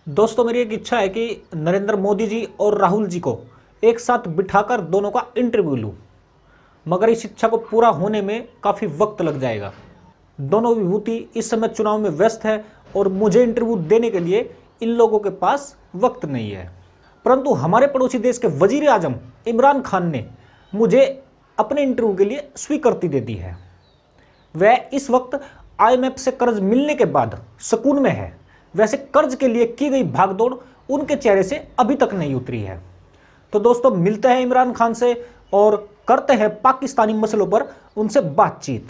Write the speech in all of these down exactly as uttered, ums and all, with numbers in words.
दोस्तों, मेरी एक इच्छा है कि नरेंद्र मोदी जी और राहुल जी को एक साथ बिठाकर दोनों का इंटरव्यू लूं, मगर इस इच्छा को पूरा होने में काफ़ी वक्त लग जाएगा। दोनों विभूति इस समय चुनाव में व्यस्त है और मुझे इंटरव्यू देने के लिए इन लोगों के पास वक्त नहीं है। परंतु हमारे पड़ोसी देश के वजीर आजम इमरान खान ने मुझे अपने इंटरव्यू के लिए स्वीकृति दे दी है। वह इस वक्त आई एम एफ से कर्ज मिलने के बाद सुकून में है। वैसे कर्ज के लिए की गई भागदौड़ उनके चेहरे से अभी तक नहीं उतरी है। तो दोस्तों, मिलते हैं इमरान खान से और करते हैं पाकिस्तानी मसलों पर उनसे बातचीत।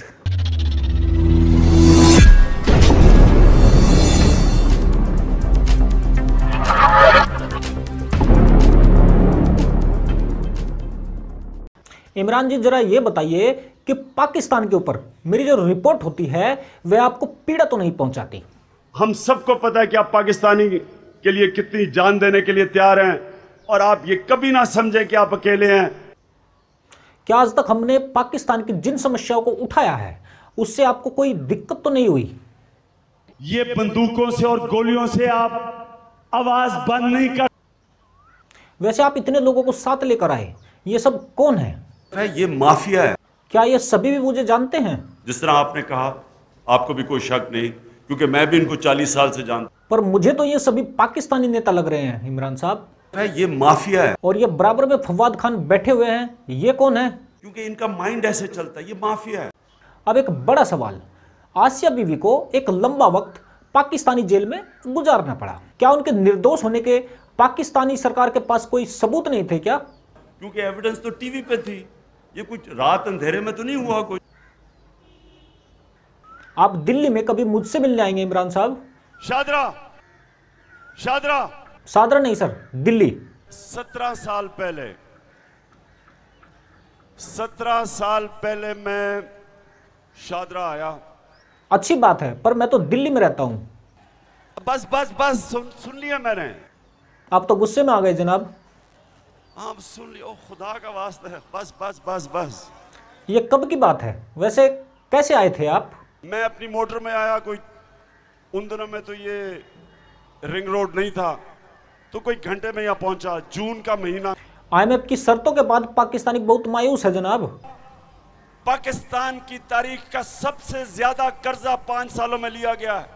इमरान जी, जरा ये बताइए कि पाकिस्तान के ऊपर मेरी जो रिपोर्ट होती है वह आपको पीड़ा तो नहीं पहुंचाती? हम सबको पता है कि आप पाकिस्तानी के लिए कितनी जान देने के लिए तैयार हैं और आप ये कभी ना समझें कि आप अकेले हैं। क्या आज तक हमने पाकिस्तान की जिन समस्याओं को उठाया है उससे आपको कोई दिक्कत तो नहीं हुई? ये बंदूकों से और गोलियों से आप आवाज बंद नहीं कर। वैसे आप इतने लोगों को साथ लेकर आए, ये सब कौन है? ये माफिया है। क्या ये सभी भी मुझे जानते हैं? जिस तरह आपने कहा, आपको भी कोई शक नहीं, क्योंकि मैं भी इनको चालीस साल से जानता। पर मुझे तो ये सभी पाकिस्तानी नेता लग रहे हैं इमरान साहब। ये माफिया है। और ये बराबर में फवाद खान बैठे हुए हैं, ये कौन है? क्योंकि इनका माइंड ऐसे चलता है, ये माफिया है। अब एक बड़ा सवाल, आसिया बीवी को एक लंबा वक्त पाकिस्तानी जेल में गुजारना पड़ा। क्या उनके निर्दोष होने के पाकिस्तानी सरकार के पास कोई सबूत नहीं थे क्या? क्योंकि एविडेंस तो टीवी पे थी, ये कुछ रात अंधेरे में तो नहीं हुआ कुछ। आप दिल्ली में कभी मुझसे मिलने आएंगे इमरान साहब? शादरा शादरा सादरा नहीं सर, दिल्ली। सत्रह साल पहले सत्रह साल पहले मैं शादरा आया। अच्छी बात है, पर मैं तो दिल्ली में रहता हूं। बस बस बस सुन सुन लिया मैंने। आप तो गुस्से में आ गए जनाब। आप सुन लिया, खुदा का वास्ता है, बस बस बस बस। ये कब की बात है? वैसे कैसे आए थे आप? मैं अपनी मोटर में आया। कोई उन दिनों में तो ये रिंग रोड नहीं था, तो कोई घंटे में यहाँ पहुंचा। जून का महीना। आई एम एफ की शर्तों के बाद पाकिस्तानी बहुत मायूस है जनाब। पाकिस्तान की तारीख का सबसे ज्यादा कर्जा पांच सालों में लिया गया है।